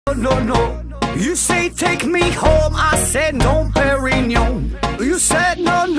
no, no. You say take me home, I said no, Perignon. You said no, no.